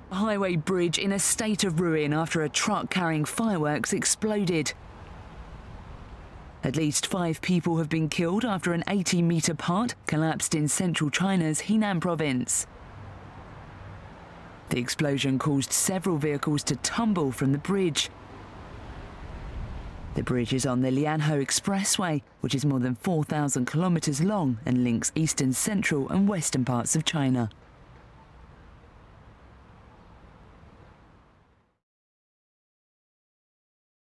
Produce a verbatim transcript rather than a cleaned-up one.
A highway bridge in a state of ruin after a truck carrying fireworks exploded. At least five people have been killed after an eighty metre part collapsed in central China's Henan province. The explosion caused several vehicles to tumble from the bridge. The bridge is on the Lianhe Expressway, which is more than four thousand kilometres long and links eastern, central and western parts of China.